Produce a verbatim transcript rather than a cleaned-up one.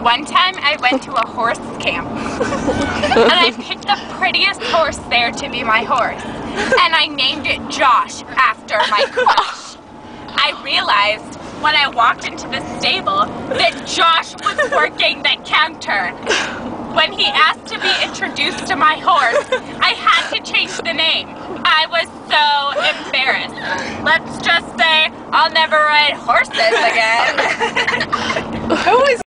One time I went to a horse camp and I picked the prettiest horse there to be my horse, and I named it Josh after my crush. I realized when I walked into the stable that Josh was working the counter. When he asked to be introduced to my horse, I had to change the name. I was so embarrassed. Let's just say I'll never ride horses again. Who is